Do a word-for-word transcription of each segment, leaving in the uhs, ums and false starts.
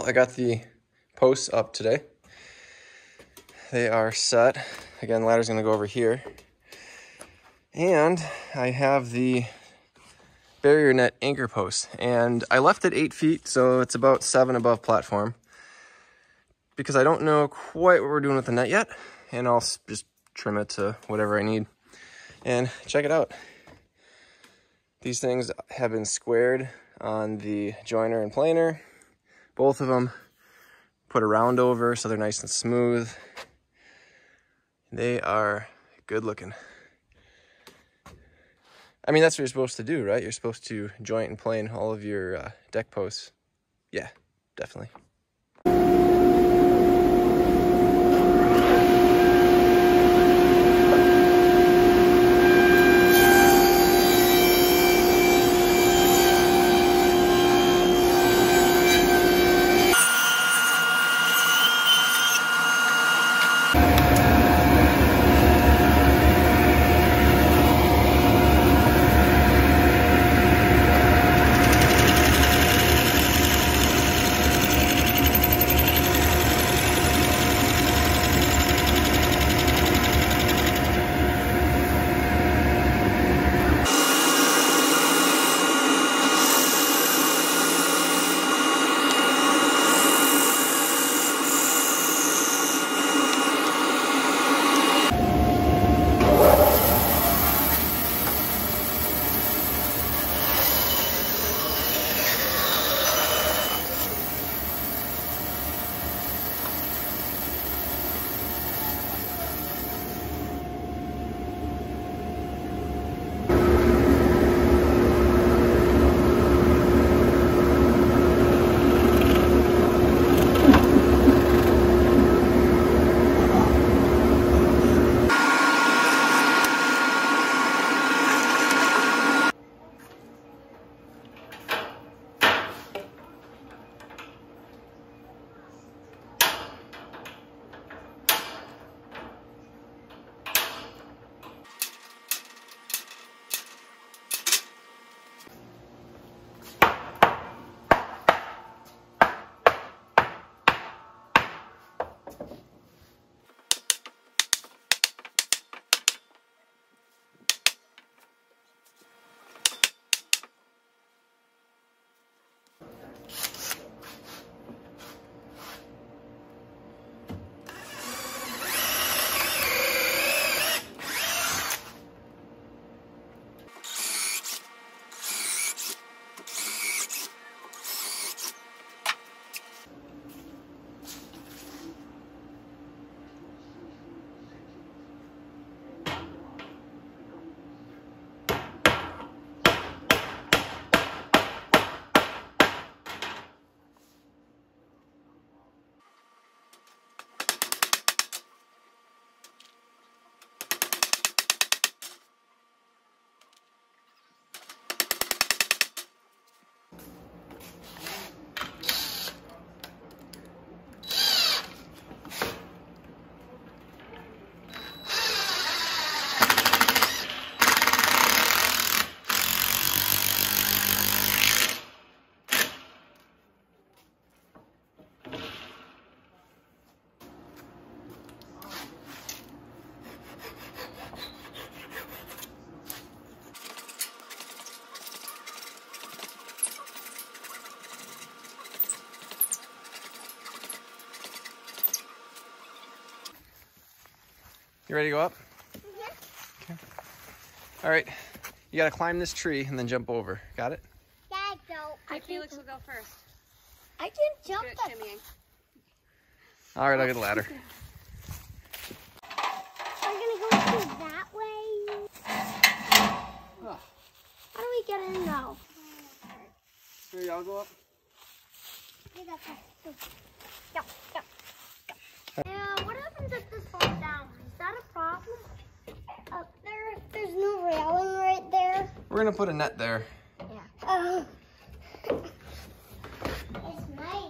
I got the posts up today. They are set. Again, the ladder's gonna go over here. And I have the barrier net anchor post, and I left it eight feet, so it's about seven above platform, because I don't know quite what we're doing with the net yet, and I'll just trim it to whatever I need. And check it out. These things have been squared on the joiner and planer. Both of them put a round over so they're nice and smooth. They are good looking. I mean, that's what you're supposed to do, right? You're supposed to joint and plane all of your uh, deck posts. Yeah, definitely. You ready to go up? Mm-hmm. Okay. All right. You gotta climb this tree and then jump over. Got it? Dad, don't. I Felix will go first. I didn't jump Good that. shimmying. All right, I'll get a ladder. We're gonna go through that way. Oh. How do we get in now? Here, I'll go up. You got this. Go, go, go. Yeah, what happens if this falls down? Is that a problem? Up there, there's no railing right there. We're gonna put a net there. Yeah. Uh, it's nice.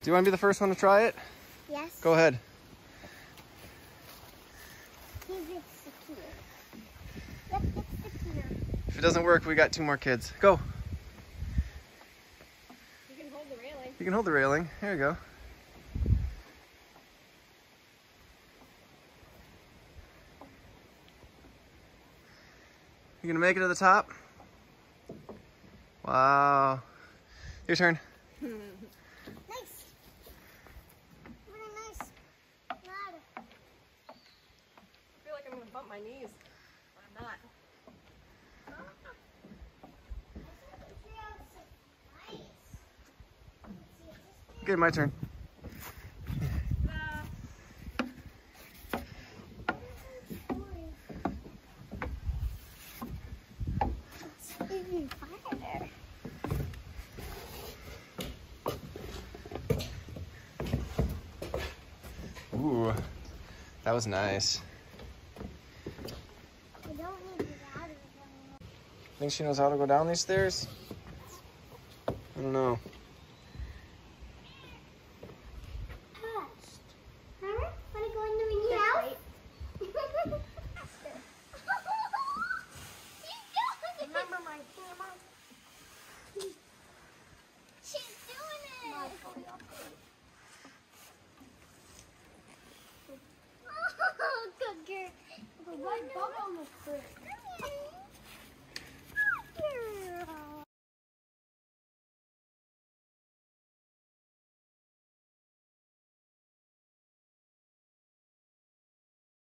you want to be the first one to try it? Yes. Go ahead. He's secure. Yep, it's secure. If it doesn't work, we got two more kids. Go. You can hold the railing. You can hold the railing. There you go. You gonna make it to the top? Wow. Your turn. Nice. Very nice. Ladder. I feel like I'm gonna bump my knees, but I'm not. Okay, my turn. Even farther. Ooh, that was nice. We don't need the ladder anymore. Think she knows how to go down these stairs? I don't know. Touched. Remember? Want to go in the mini house? Remember my camera? She's doing it! Oh, good girl. One bubble on the fruit.